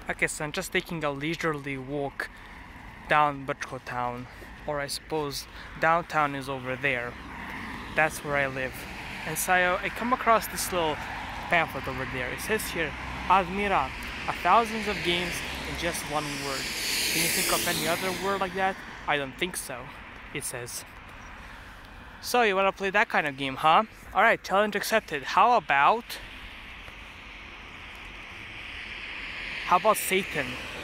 Okay, so I'm just taking a leisurely walk down Butchko Town, or I suppose downtown is over there. That's where I live. And so I come across this little pamphlet over there. It says here, Admira, thousands of games in just one word. Can you think of any other word like that? I don't think so, it says. So you wanna play that kind of game, huh? Alright, challenge accepted. How about Satan?